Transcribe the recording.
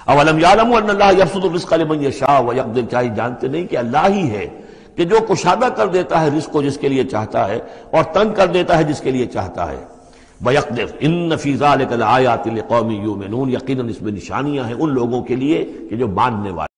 अवलम यालमू अन्नल्लाह यबसुतु रिज़्क़ लिमन यशा व यक़दिर, क्या जानते नहीं कि अल्लाह ही है कि जो कुशादा कर देता है रिज़्क़ को जिसके लिए चाहता है और तंग कर देता है जिसके लिए चाहता है। व यक़दिर इन्न फ़ी ज़ालिका लआयातिन लिक़ौमिन युमिनून, यकीनन इसमें निशानियां हैं उन लोगों के लिए कि जो मानने वाले